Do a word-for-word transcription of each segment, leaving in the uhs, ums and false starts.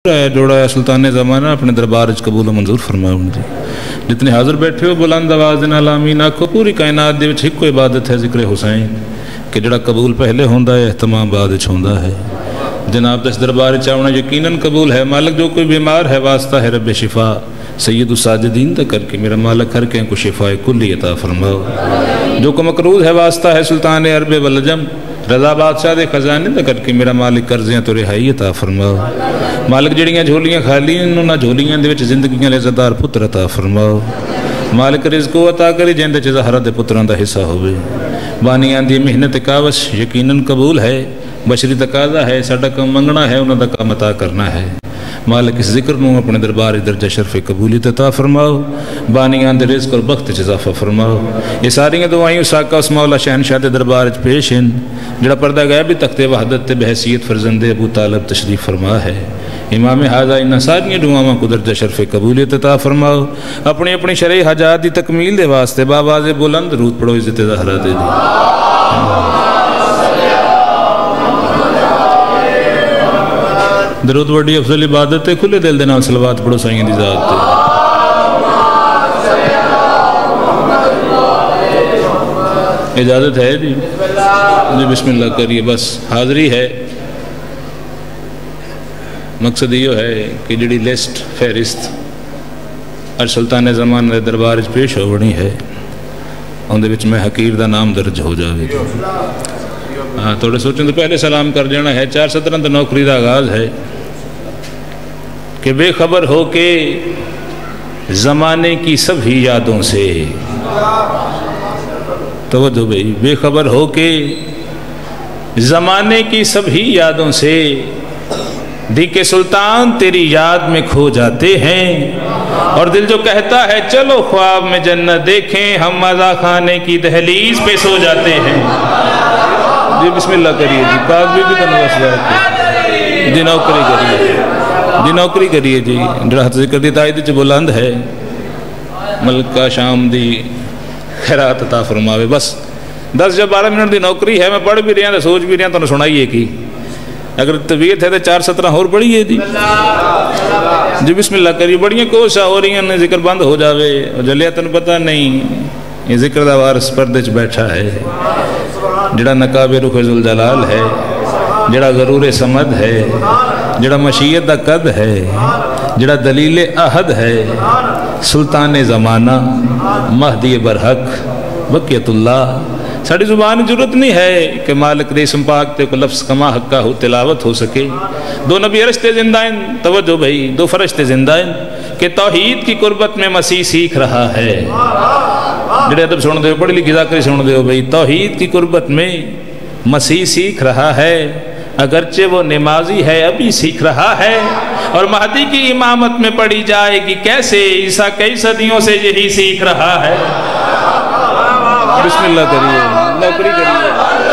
ہے جوڑا ہے سلطان زمانہ اپنے دربار قبول و منظور فرماؤ جی. جتنے حاضر بیٹھے ہو بلند آواز نال آمین آکھو. پوری کائنات دے وچ ایک عبادت ہے ذکر حسین کہ جڑا قبول پہلے ہوندا ہے اہتمام بعد وچ ہوندا ہے. جناب دس دربار چاہنا یقیناً قبول ہے. مالک جو کوئی بیمار ہے واسطہ ہے رب شفا سید الساجدین تک کر کے میرا مالک ہر کہیں کو شفا کلی عطا فرماؤ. جو کو مقروض ہے واسطہ ہے سلطان عرب والعجم رضا بادشاہ دے خزانے تک کر کے میرا مالک قرضیاں تو رہائی عطا فرماؤ. مالک جڑیاں جھولیاں خالی انہوں جھولیاں دے وچ زندگیاں لذتدار پتر عطا فرماؤ. مالک رزق و عطا کری جن دے زہرا دے پتراں دا حصہ ہوئے. بانیاں دی محنت کاوش یقیناً قبول ہے. بشری تقاضا ہے ساڈا کم منگنا ہے انہاں دا کام عطا کرنا ہے. مالک اس ذکر نو اپنے دربار درجہ شرف قبولیت عطا فرماؤ. بانیاں دے رزق اور بخت چ اضافہ فرماؤ. یہ ساری دعائیں اس آقا اس مولا شہنشاہ دے دربار چ پیش ہیں جڑا پردہ غیب تخت وحدت تے بحیثیت فرزند ابو طالب تشریف فرما ہے. امام حاضہ ان ساری دعاواں کو درجہ شرف قبولیت عطا فرماؤ. اپنی اپنی شرعی حاجات دی تکمیل دے واسطے باواز بلند درود پڑھو عزت زہرا دے دی. درود وڈی افضل عبادت ہے. کھلے دل دے نال صلوات پڑھو سائیں دی ذات تے. اجازت ہے جی جی بسم اللہ کریے. بس حاضری ہے. مقصد یہ ہے کہ جڑی لسٹ فہرست اور سلطان زمان دے دربار وچ پیش ہو بنی ہے ان دے وچ میں حقیر دا نام درج ہو جاوے. ہاں تھوڑے سوچیں تو پہلے سلام کر جانا ہے. چار سترہ تو نوکری دا آغاز ہے کہ بے خبر ہو کے زمانے کی سبھی یادوں سے. توجہ بھئی. بے خبر ہو کے زمانے کی سبھی یادوں سے دی کے سلطان تیری یاد میں کھو جاتے ہیں. اور دل جو کہتا ہے چلو خواب میں جنت دیکھیں ہم مزہ کھانے کی دہلیز پہ سو جاتے ہیں. جی بسم اللہ کریے جی. پاک بھی بھی تنوع اسلام جی نوکری کریے جی نوکری کریے جی. جڑا حد ذکر دی تائید چ بلند ہے ملکہ شام دی خیرات عطا فرماوے. بس دس یا بارہ منٹ دی نوکری ہے. میں پڑھ بھی رہا سوچ بھی رہا تو سنائیے کی. اگر طبیعت ہے تو چار سترہ اور پڑھیے جی جی بسم اللہ کریے. بڑیاں کوشاں ہو رہی ہیں ذکر بند ہو جاوے. جلیا تن پتہ نہیں یہ ذکر دا وارث پردے چ بیٹھا ہے جڑا نقاب رخ ذوالجلال ہے جڑا غرور سمد ہے جڑا مشیت دا قد ہے جڑا دلیل احد ہے سلطان زمانہ مہدی برحق بقیت اللہ. ساڑھی زبان ضرورت نہیں ہے کہ مالک دے اسم پاک تے کو لفظ کما حقہ ہو تلاوت ہو سکے. دو نبی رشتے زندہ ہیں. توجہ بھئی. دو فرشتے زندہ ہیں کہ توحید کی قربت میں مسیح سیکھ رہا ہے. جڑے ادب سن دے پڑھی لکھی ذاکری سن دے بھئی. توحید کی قربت میں مسیح سیکھ رہا ہے اگرچہ وہ نمازی ہے ابھی سیکھ رہا ہے. اور مہدی کی امامت میں پڑھی جائے گی کیسے عیسیٰ کئی صدیوں سے یہی سیکھ رہا ہے. بسم اللہ کریے نوکری کریے.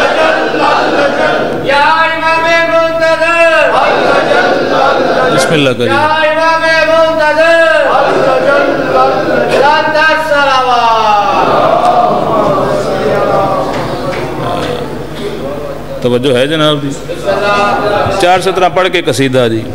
بسم اللہ کریے. توجہ ہے جناب جی. چار سترہ پڑھ کے قصیدہ جی.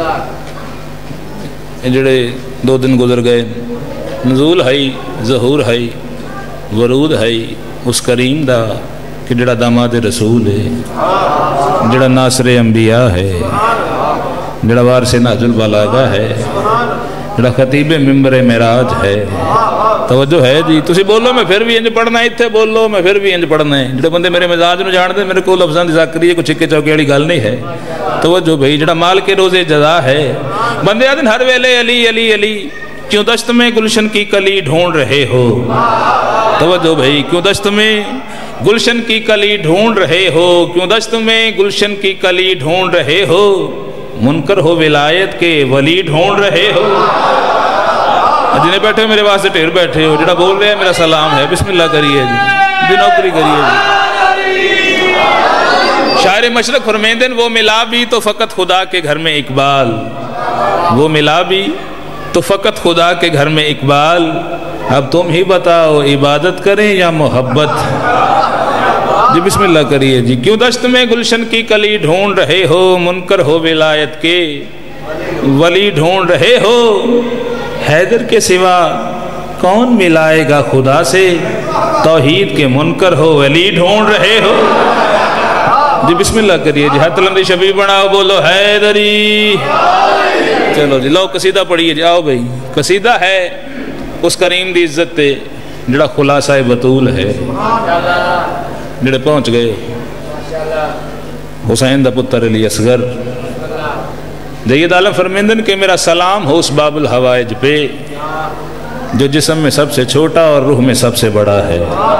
جڑے دو دن گزر گئے نزول ہے ظہور ہے ورود ہے اس کریم دا کہ جڑا داماد رسول ہے جڑا ناصر انبیاء ہے جڑا وارث نہج البلاغہ ہے جڑا خطیب منبر معراج ہے. توجہ ہے جی. تسی بولو میں پھر بھی انج پڑھنا ہے. اتھے بولو میں پھر بھی انج پڑھنا ہے. جڑے بندے میرے مزاج نو جان دے میرے کو لفظاں دی ذاکری ہے کوئی چھکے چوکے والی گل نہیں ہے. توجہ بھئی. جڑا مال کے روزے جزا ہے بندے آدن ہر ویلے علی علی علی کیوں دشت میں گلشن کی کلی ڈھونڈ رہے ہو. توجہ بھئی. کیوں دشت میں گلشن کی کلی ڈھونڈ رہے ہو کیوں دشت میں گلشن کی کلی ڈھونڈ رہے ہو منکر ہو ولایت کے ولی ڈھونڈ رہے ہو. جنہیں بیٹھے ہو میرے واسطے ٹھیر بیٹھے ہو. جڑا بول رہے ہیں میرا سلام ہے. بسم اللہ کریے جی. جی نوکری کریے جی. شاعر مشرق فرمیندن وہ ملا بھی تو فقط خدا کے گھر میں اقبال. وہ ملا بھی تو فقط خدا کے گھر میں اقبال. اب تم ہی بتاؤ عبادت کریں یا محبت. جی بسم اللہ کریے جی. کیوں دشت میں گلشن کی کلی ڈھونڈ رہے ہو منکر ہو ولایت کے ولی ڈھونڈ رہے ہو، حیدر کے سوا کون ملائے گا خدا سے، توحید کے منکر ہو ولی ڈھونڈ رہے ہو۔ جی بسم اللہ کریے جی، ہاتھ لمبی شبی بناؤ، بولو حیدری۔ چلو جی لو قصیدہ پڑھیے جی، آؤ بھائی۔ قصیدہ ہے اس کریم دی عزت تے جڑا خلاصہ بطول ہے، جڑے پہنچ گئے حسین دا پتر علی اصغر۔ جید عالم فرمیندن کہ میرا سلام ہو اس باب الحوائج پہ جو جسم میں سب سے چھوٹا اور روح میں سب سے بڑا ہے۔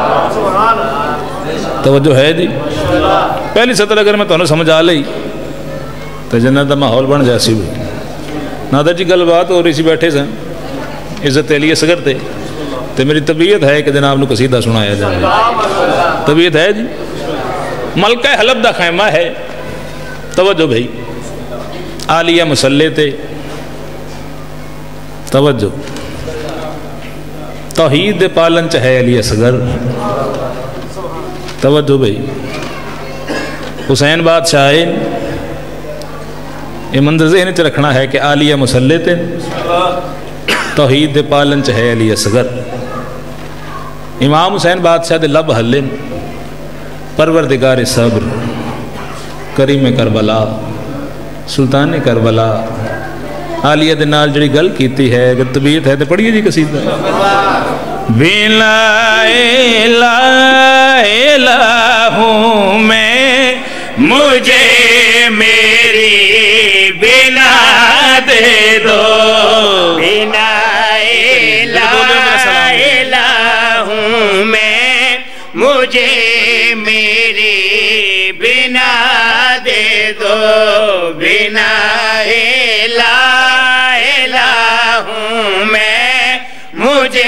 توجہ ہے جی؟ پہلی سطر اگر میں تمہیں سمجھا لئی تو جنت دا ماحول بن جاسی ہوئی۔ نادر جی گل بات ہو رہی سی، بیٹھے سن عزت علی اصغر تے، تو میری طبیعت ہے کہ جناب نو قصیدہ سنایا جائے۔ طبیعت ہے جی؟ ملکہ حلب دا خیمہ ہے، توجہ بھائی، عالیہ مسلح تے، توجہ، توحید دے پالن چاہے علی اصغر، توجہ بھائی، حسین بادشاہ یہ منظر ذہن چ رکھنا ہے کہ عالیہ مسلح تے، توحید دے پالن چاہے علی اصغر۔ امام حسین بادشاہ دے لب حلن، پروردگار صبر، کریم کربلا، سلطان کربلا، عالیہ دے نال جڑی گل کیتی ہے، اگر طبیعت ہے تو پڑھیے جی قصیدہ۔ بلا الہ الہ ہوں میں، مجھے میری بنا دے دو، بنا الہ الہ ہوں میں، مجھے میری بنا دے دو، بنا الہ الہ ہوں میں، مجھے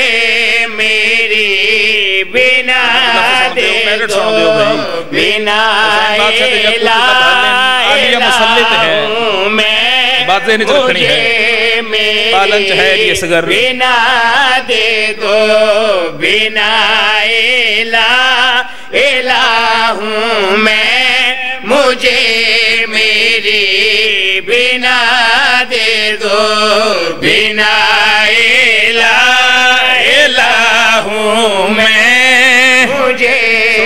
میری بنا دے دو، بنا الہ الہ ہوں میں، مجھے میری بنا دے دو، بنا الہ الہ ہوں میں، مجھے میری بنا دے دو، بنا الہ الہ ہوں میں، مجھے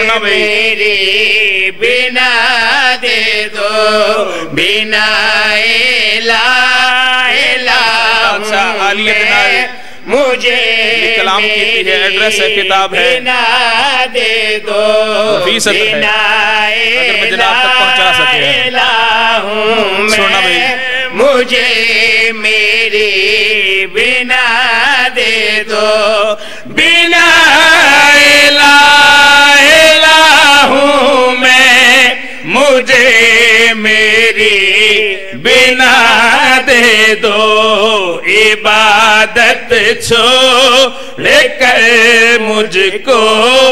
میری بنا دے دو، بنا الہ الہ ہوں میں، مجھے کلام کیتی ہے، ایڈریس ہے، کتاب ہے، بنا دے دو، بنا اگر میں جناب تک پہنچا سکے الہ ہوں میں، مجھے میری بنا دے دو، بنا الہ الہ ہوں میں، مجھے میری بنا دے دو، عبادت چھوڑ کر مجھ کو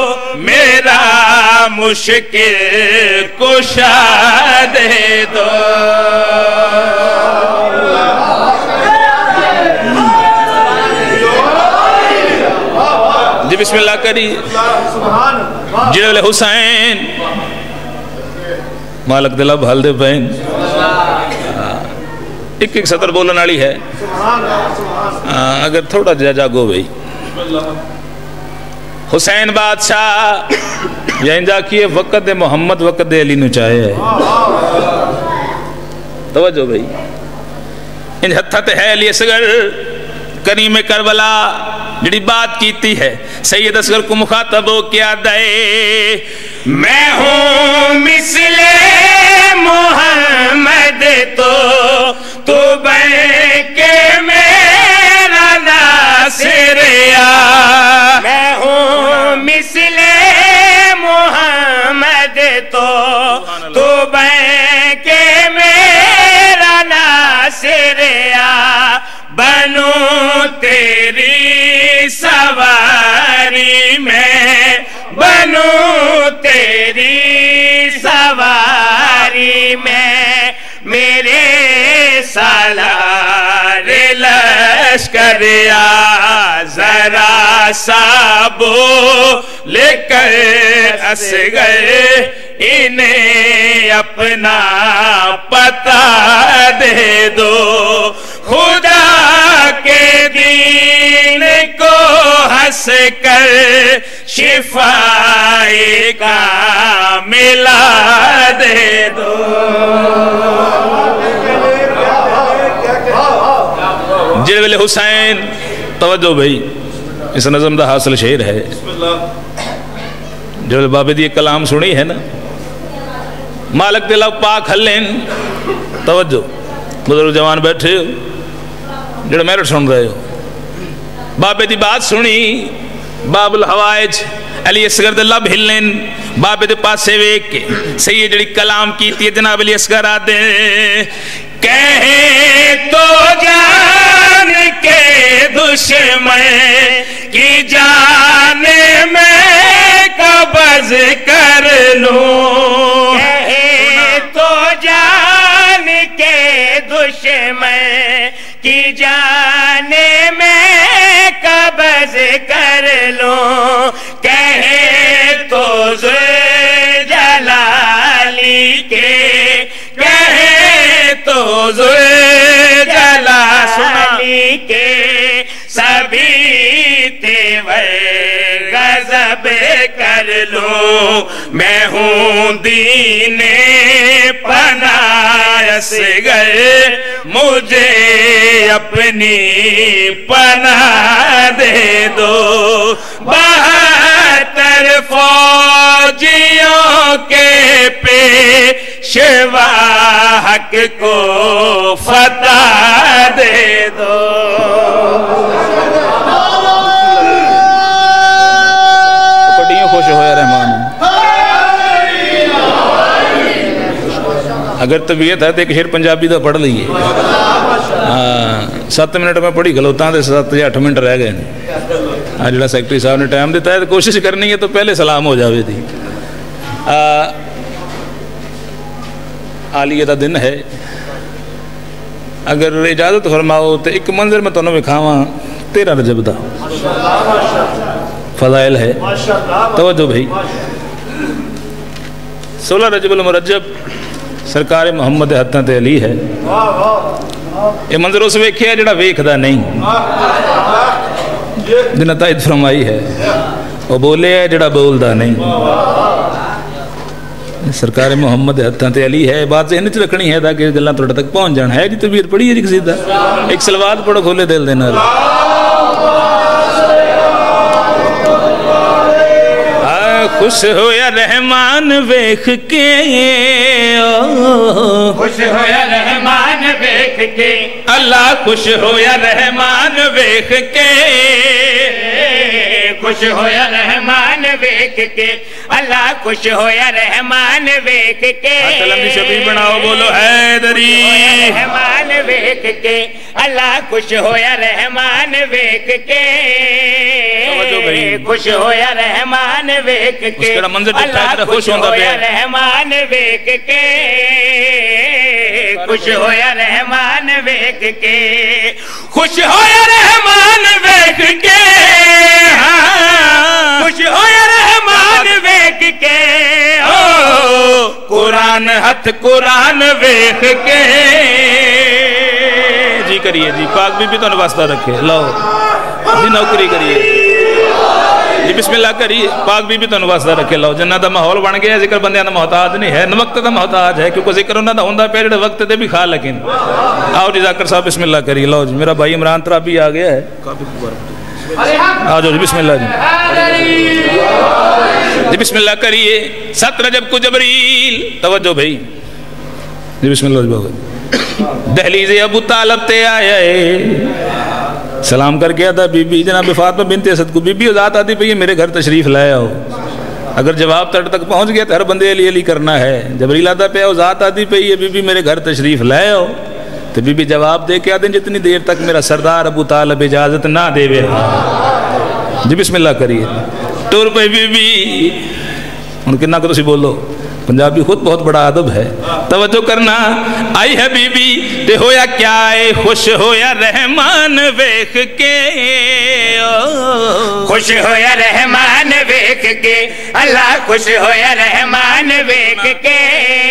میرا مشکل کشا دے دو۔ جی بسم اللہ کری جلال حسین مالک دلہ بھال دے بین، ایک ایک سطر بولن والی ہے، اگر تھوڑا جا جاگو بھئی۔ حسین بادشاہ یا انجا کیے وقت دے محمد وقت دے علی نو چاہے ہے، توجہ بھئی، انج ہتھت ہے علی اصغر کریم کربلا جڑی بات کیتی ہے، سید اصغر کو مخاطب ہو کیا دے، میں ہوں مثل محمد تو تو بن کے میرا ناصر یا، میں ہوں مثل محمد تو تو بن کے میرا ناصر یا، بنوں تیری سواری میں، بنوں تیری سواری میں، میرے سالار لشکر یا، ذرا سا بول کر اصغر انہیں اپنا پتہ دے دو، سے کر شفائے کا ملا دے دو. جڑے ویلے حسین توجہ بھائی اس نظم دا حاصل شعر ہے جو بابے دی کلام سنی ہے نا مالک دل پاک ہلین توجہ بزرگ جوان بیٹھے ہو جڑے میرٹ سن رہے ہو بابے دی بات سنی باب الحوائج علی اصغر دے لب ہلین بابے دے پاسے ویک کے سید جڑی کلام کیتی ہے جناب علی اصغر آدھے کہے تو جان کے دشمن کی جان میں قبض کر لوں کہے تو جان کے دشمن کی جان میں قبض کر لوں کہے تو ذوالجلالی کے کہے تو ذوالجلالی کے سبھی تیور غضب کر لوں میں ہوں دین پناہ اصغر مجھے اپنی پناہ دے دو بہتر فوجیوں کے پیشوا حق کو فتح دے دو. خوش ہویا رحمان اگر طبیعت ہے تو ایک شعر پنجابی دا پڑھ لئیے سات منٹ میں پڑھی گلوتاں دے سات یا اٹھ منٹ رہ گئے آج جڑا سیکٹری صاحب نے ٹائم دیتا ہے تو کوشش کرنی ہے تو پہلے سلام ہو جاوے تھی. عالیہ دا دن ہے اگر اجازت فرماؤ تو ایک منظر میں تنوں وکھاواں تیرہ رجب دا فضائل ہے توجہ بھائی سولہ رجب المرجب سرکار محمد ہتھاں تے علی ہے یہ منظر اس ویکھیا جڑا ویکھدا نہیں جنہاں تائید فرمائی ہے وہ بولے ہے جڑا بولدا نہیں سرکار محمد ہتھاں تے علی ہے بات ذہن وچ رکھنی ہے تاکہ گلاں تہاڈے تک پہنچ جان ہے جی طبیعت پڑھی ہے جی قصیدہ ایک صلوات پڑھو کھولے دل دے نال خوش ہو یا رحمان ویکھ کے خوش ہو یا رحمان ویکھ کے اللہ خوش ہو یا رحمان ویکھ کے خوش ہو یا رحمان ویکھ کے اللہ خوش ہو یا رحمان ویکھ کے سلام دی شبیہ بناؤ بولو حیدری رحمان ویکھ کے اللہ خوش ہو یا رحمان ویکھ کے خوش ہو یا رحمان ویکھ کے اللہ خوش ہو یا رحمان ویکھ کے خوش ہو یا رحمان ویکھ کے خوش ہو یا رحمان ویکھ کے خوش ہو یا رحمان ویکھ کے قرآن ہتھ قرآن ویکھ کے جی کریے جی پاک بی بی تو واسطہ رکھے لو جی نوکری کریے جی بسم اللہ کریے پاک بی بی تو واسطہ رکھے لو جنہ دا ماحول بن گیا ذکر بندیاں دا محتاج نہیں ہے وقت دا محتاج ہے کیونکہ ذکر انہاں دا ہوندہ پہ جڑے وقت دے بھی کھا لیکن آؤ جی ذاکر صاحب بسم اللہ کریے لو جی میرا بھائی عمران ترابی آ گیا ہے آ جاؤ جی بسم اللہ جی جی بسم اللہ کریے ست رجب کو جبریل توجہ بھائی جی بسم اللہ جی بابا دہلیز ابو طالب تے آئے سلام کر کے آتا بی بی جناب فاطمہ بنت اسد کو بی بی ذات آتی پہ یہ میرے گھر تشریف لائے ہو اگر جواب تڑ تک پہنچ گیا تو ہر بندے علی علی کرنا ہے جبریل آتا پہ ذات آتی پہ یہ بی بی میرے گھر تشریف لائے ہو تو بی بی جواب دے کے آتے جتنی دیر تک میرا سردار ابو طالب اجازت نہ دے وے جی بسم اللہ کریے ٹور پہ بی بی ان کے نا کو تسی بولو پنجابی خود بہت بڑا ادب ہے توجہ کرنا آئی ہے بی بی تے ہویا کیا ہے خوش ہویا رحمان ویکھ کے خوش ہویا رحمان ویکھ کے اللہ خوش ہویا رحمان ویکھ کے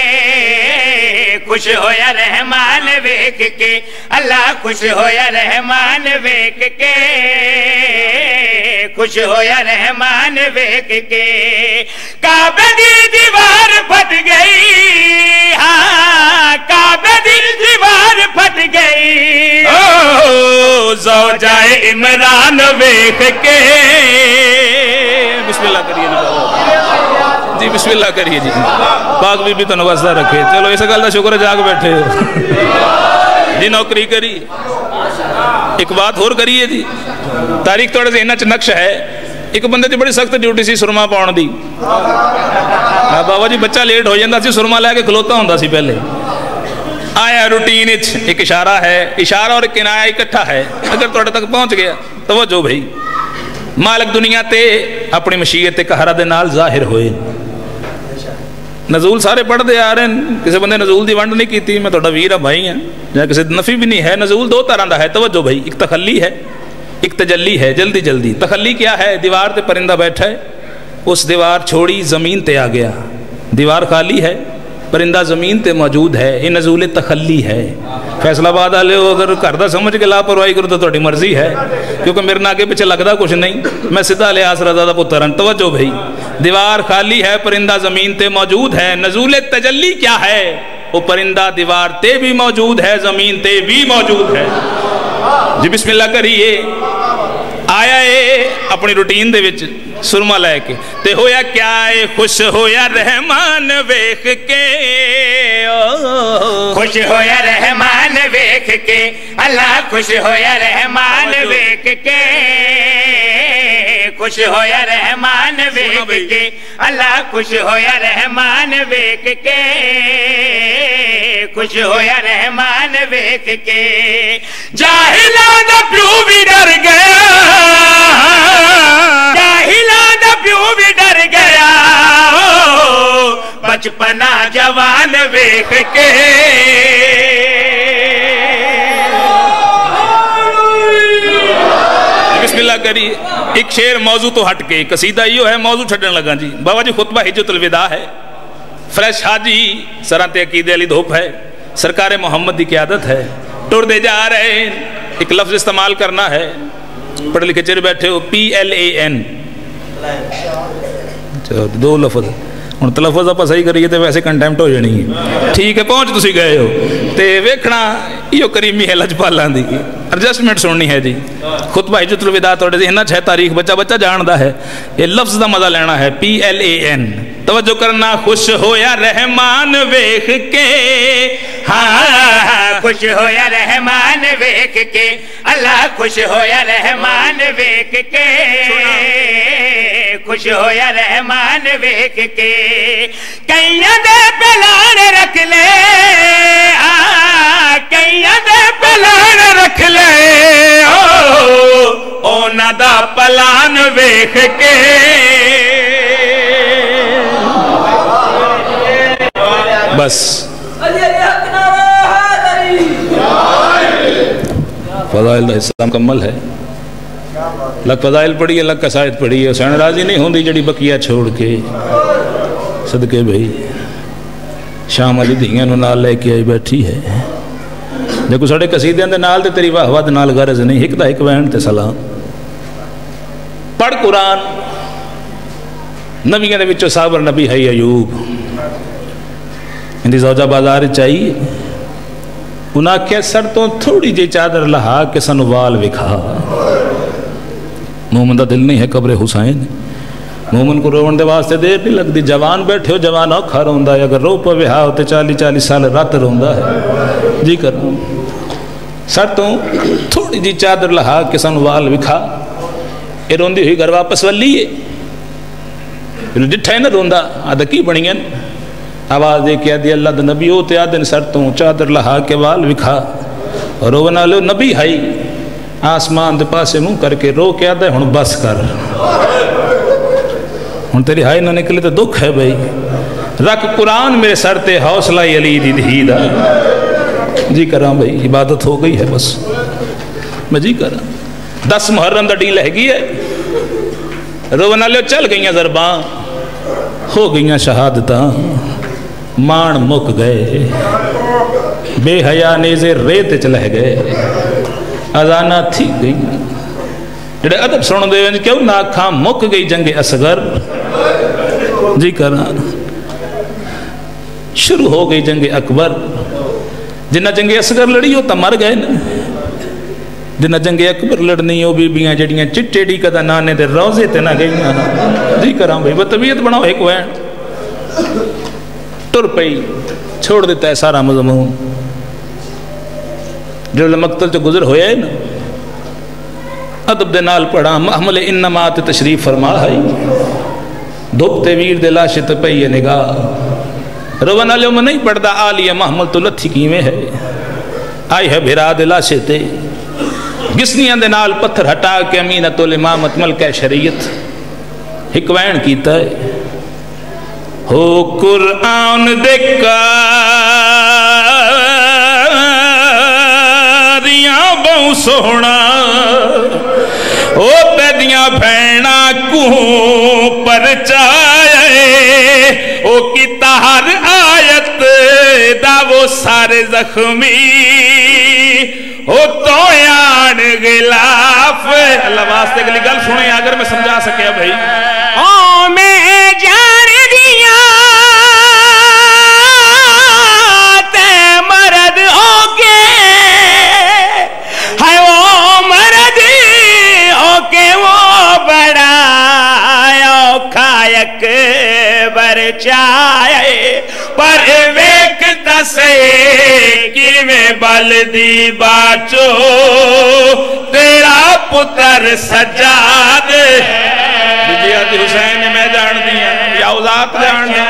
خوش ہویا رحمان ویکھ کے اللہ خوش ہویا رحمان ویکھ کے خوش ہویا رحمان ویکھ کے کعبے دی دیوار پھٹ گئی ہاں کعبے دی دیوار پھٹ گئی او زوجائے عمران ویکھ کے بسم اللہ کریے جی بسم اللہ کریے جی پاک بی بی تو نوازدہ رکھے چلو اس گل دا شکر ہے جاگ بیٹھے ہو جی نوکری کری ایک بات اور کریے جی تاریخ توڑے سے انچ نقش ہے ایک بندے دی بڑی سخت ڈیوٹی سی سرما پاؤن دی بابا جی بچہ لیٹ ہو جاندہ سی سرما لے کے کھلوتا ہوندہ سی پہلے آیا روٹین ایک اشارہ ہے اشارہ اور کنایہ اکٹھا ہے اگر توڑے تک پہنچ گیا توجہ بھئی مالک دنیا تے اپنی مشیت قہرہ دے نال ظاہر ہوئے نزول سارے پڑھ دے آ رہے ہیں کسی بندے نزول دی ونڈ نہیں کی تھی میں توڑا ویرہ بھائی ہیں جہاں کسی نفی بھی نہیں ہے نزول دو طرح دا ہے توجہ بھائی ایک تخلی ہے ایک تجلی ہے جلدی جلدی تخلی کیا ہے دیوار تے پرندہ بیٹھا ہے اس دیوار چھوڑی زمین تے آ گیا دیوار خالی ہے پرندہ زمین تے موجود ہے یہ نزول تخلی ہے فیصلہ باد آلے ہو اگر کردہ سمجھ کے لاپرواہی کرو تو توڑی مرضی ہے کیونکہ میرے ناکے پچھے لگدا کچھ نہیں میں سدھا لے آسرہ زادہ پترن توجہ بھئی دیوار خالی ہے پرندہ زمین تے موجود ہے نزول تجلی کیا ہے وہ پرندہ دیوار تے بھی موجود ہے زمین تے بھی موجود ہے جی بسم اللہ کریے آیا اے اپنی روٹین دے وچ سرما لے کے تے ہویا کیا اے خوش ہویا رحمان ویکھ کے خوش ہویا رحمان ویکھ کے اللہ خوش ہویا رحمان ویکھ کے خوش ہویا رحمان ویکھ کے اللہ خوش ہویا رحمان ویکھ کے خوش ہویا رحمان ویکھ کے جاہلاں دا پیو بھی ڈر گیا جاہلاں دا پیو بھی ڈر گیا بچپنا جوان ویکھ کے بسم اللہ کری ایک شعر موضوع تو ہٹ کے قصیدہ یہ ہے موضوع چھڑن لگا جی بابا جی خطبہ حجت الوداع ہے فریش حاجی سرانتے عقیدے علی دھوپ ہے سرکار محمد دی قیادت ہے ٹور دے جا رہے ہیں ایک لفظ استعمال کرنا ہے پڑھ لکھے چر بیٹھے ہو پی ایل اے این دو لفظ ہن تلفظ آپ صحیح کریے تے ویسے کنٹیمپٹ ہو جانی ہے ٹھیک ہے پہنچ تسی گئے ہو تے ویکھنا یہ کریمی ہے لجپالاں دی ایڈجسٹمنٹ سننی ہے جی خطبہ حجت الوداع توڑے ذہن ہے تاریخ بچہ بچہ جاندا ہے یہ لفظ دا مزہ لینا ہے پی ایل اے این توجہ کرنا خوش ہویا رحمان ویکھ کے ہاں خوش ہویا رحمان ویکھ کے اللہ خوش ہویا رحمان ویکھ کے خوش ہویا رحمان ویکھ کے کئیاں دے پلان رکھ لے کئیاں دے پلان رکھ لے اونا دا پلان ویکھ کے بس فضائل حصہ مکمل ہے لگ فضائل پڑھی ہے لگ قصائد پڑھی ہے حسین راضی نہیں ہوندی جڑی بکیا چھوڑ کے صدقے بھئی شام علی دیاں نو نال لے کے آئی بیٹھی ہے دیکھو ساڑے قصیدیاں دے نال تے تیری واہ واہ دے نال غرض نہیں ہک دا ہک وین تے سلام پڑھ قرآن نبیاں دے وچوں صابر نبی ہے ایوب اندی زوجہ بازار چاہیے انہاں کیا سر تو تھوڑی جی چادر لہا کے سنوال وکھا مومن دا دل نہیں ہے قبر حسین مومن کو روون دے واسطے دیر نہیں لگ دی جوان بیٹھے ہو جوان اوکھا روندہ ہے اگر رو پہ وہا ہوتے چالی چالی سال رات روندہ ہے جی کر سر تو تھوڑی جی چادر لہا کے سنوال وکھا یہ روندی ہوئی گھر واپس ولی ہے جٹھا ہے نا روندہ آدھا کی بڑی ہیں آواز دے کے آدھی اللہ دا نبی ہوتے آدھن سر تو چادر لہا کے وال وکھا اور رو بنا لو نبی ہائی آسمان دے پاسے منہ کر کے رو کے آدھے ہن بس کر ہن تیری ہائی نہ نکلے تو دکھ ہے بھئی رکھ قرآن میرے سر تے حوصلہ علی دی دھی دا جی کراں بھئی عبادت ہو گئی ہے بس میں جی کراں دس محرم دا ڈی لہ گئی ہے رو بنا لو چل گئیاں ضرباں ہو گئیاں شہادتاں مان مک گئے بے حیا نیزے ریت چلہ گئے ازانہ تھی گئی جڑے ادب سن دے کیوں نہ کھا مک گئی جنگ اصغر جی کرا شروع ہو گئی جنگ اکبر جنہ جنگ اصغر لڑی ہو تا مر گئے نا جنہ جنگ اکبر لڑنی ہو بی بیاں جڑیاں چٹے ڈی کدا نانے دے روزے تے نہ گئی نا جی کرا بھائی بطبیعت بناؤ ایک وین ٹر پئی چھوڑ دیتا ہے سارا مضمون جو مقتل جو گزر ہویا ہے نا ادب دے نال پڑھا محمل انما تے تشریف فرما ہے دھوپتے ویر دے لاشے تے پئی نگاہ رونا لیوں میں نہیں پڑھدا آلیہ محمل تو لتھی کیویں ہے آئی ہے بھرا دے لاشے تے گسنیاں دے نال پتھر ہٹا کے امینت الامامت ملکہ شریعت حکوین کیتا ہے ہو قرآن دے کاریاں بہو سونا او تیدیاں بھینا کو پرچائے او کی تہر آیت دا وہ سارے زخمی او تو یان غلاف اللہ واسطے کے لئے گل سنیں اگر میں سمجھا سکیا بھئی او میں جان دیا تے مرد ہو کے ہے وہ مرد ہو کے وہ بڑا اوکھائک برچائے پر ویکتا سے کی میں بلدی باچو تیرا پتر سجاد جیادی حسین میں جان دیا یا اوزات جان دیا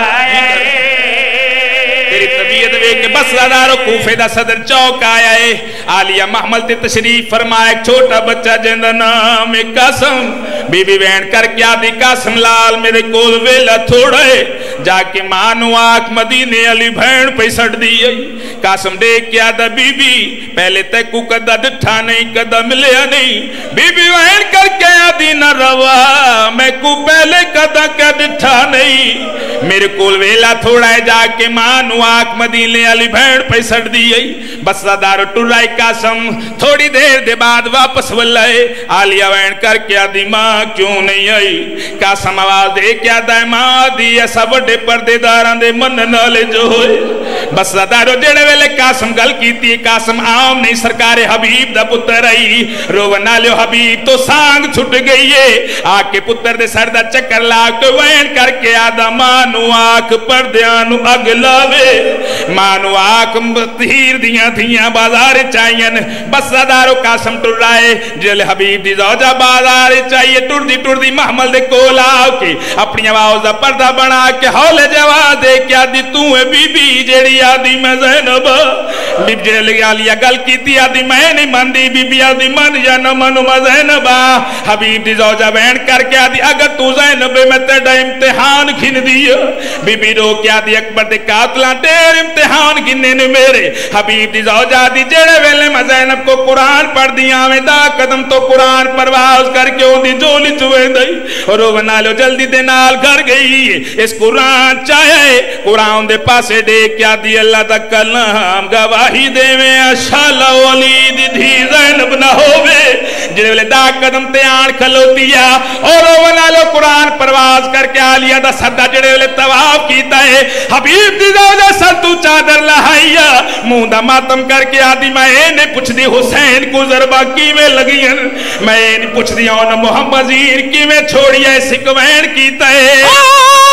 تیری طبیعت ویک کے بس لدارو کوفے دا صدر چوک آیا ہے آلیہ محمل تے تشریف فرمائے ایک چھوٹا بچہ جن دا نام قاسم بی بی بین کر کیا دی قاسم لال میرے کول ویلا تھوڑے جا کے مانو آنکھ مدینے علی بھین پہ سڑ دی قاسم دیکھ کیا دا بی بی پہلے تے کو کدہ ڈٹھا نہیں کدہ ملیا نہیں بی بی بین کر کیا دی نہ روا میں کو پہلے کدہ کدہ ڈٹھا نہیں میرے کول ویلا تھوڑا ہے جا کے مانو آنکھ مدینے علی بھین پہ سڑ دی بس دارو ٹرائی قاسم تھوڑی دیر دے بعد واپس ولائے آلیہ بین کر کیا دی ماں کیوں نہیں آئی قاسم آواز دے کیا دائے ماں دی ایسا بڑے پردے داران دے من نالے جو ہوئے بس دارو جڑے ویلے قاسم گل کیتی قاسم عام نہیں سرکار حبیب دا پتر آئی رو نالیو حبیب تو سانگ چھٹ گئی ہے آکے پتر دے سر دا چکر لاکے وین کر کے آدھا مانو آکھ پردیانو اگلاوے مانو آکھ تہیر دیاں تھیاں بازار چاہین بس دارو قاسم ٹر رائے جل حبیب دی زوجہ بازار چاہیے ٹر دی ٹر دی محمل دے کولا کے اپنی آواز دا پردہ بنا کے حول جواب دے کیا دی تو ہے بی بی جیڑی آدھی میں زینب بی جیڑے لگی آلیا گل کی تھی آدھی میں نہیں من دی بی بی آدھی من یا نہ منو میں زینب حبیب دی زوجہ بہن کر کے آدھی اگر تو زینب میں تیڑا امتحان کھن دیا بی بی رو کیا دی اکبر دے قاتلہ تیر امتحان کھنے نے میرے حبیب دی زوجہ دی جیڑے ویلے میں زینب کو قرآن پڑھ دیا میں دا قدم تو قرآن پرواز کر کے ہوں دی جولی چوئے دئی اور وہ نالو جلدی دے نال گھر گئی اس قرآن چاہے قرآن دے پاسے دے کیا دی اللہ دا کلام گواہی دے میں اشالہ ولید دھی زینب نہ ہوئے جنہے ویلے دا قدم تے آن کھلو دیا اور وہ نالو قرآن پرواز کر کے آلیا دا سردہ جنہے ویلے تواف کیتا ہے حبیب دی زوجہ سر تو چادر لہائیا موندہ ماتم کر کے آدھی میں نے پوچھ دی حسین کو ضربہ کی میں لگی میں نے پوچھ دی آنا محمد زیر کی میں چھوڑی ہے سکوین کیتا ہے